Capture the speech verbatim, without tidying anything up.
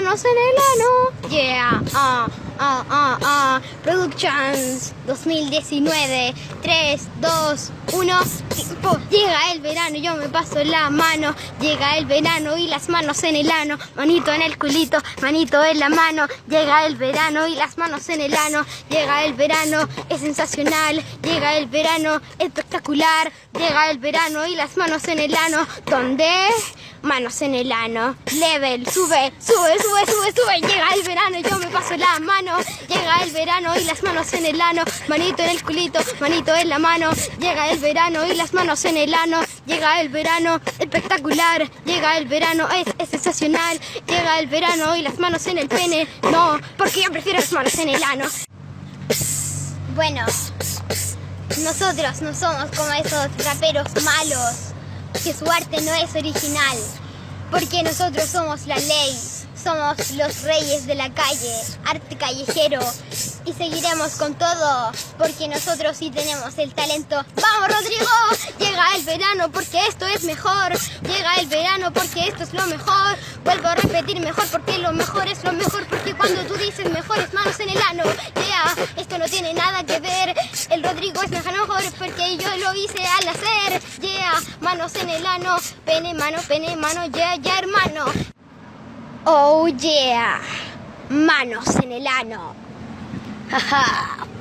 manos en el ano. Yeah, ah, ah, ah, ah. Productions dos mil diecinueve. tres, dos, uno. Tiempo. Llega el verano, yo me paso la mano. Llega el verano y las manos en el ano. Manito en el culito, manito en la mano. Llega el verano y las manos en el ano. Llega el verano, es sensacional. Llega el verano, espectacular. Llega el verano y las manos en el ano. ¿Dónde? Manos en el ano. Level, sube, sube, sube, sube, sube. Llega el verano, yo me paso la mano. Llega el verano y las manos en el ano. Manito en el culito, manito en la mano. Llega el verano y las manos en el ano. Llega el verano, espectacular. Llega el verano, es, es sensacional. Llega el verano y las manos en el pene. No, porque yo prefiero las manos en el ano. Bueno, nosotros no somos como esos raperos malos que su arte no es original, porque nosotros somos la ley, somos los reyes de la calle, arte callejero, y seguiremos con todo, porque nosotros sí tenemos el talento. ¡Vamos, Rodrigo! Llega el verano porque esto es mejor, llega el verano porque esto es lo mejor, vuelvo a repetir mejor porque lo mejor es lo mejor, porque cuando tú dices mejor es manos en el ano. Yeah, esto no tiene nada que ver, el Rodrigo es mejor porque yo lo hice al hacer. Yeah, manos en el ano, pene, mano, pene, mano, yeah, yeah, hermano. Oh yeah, manos en el ano. Jaja.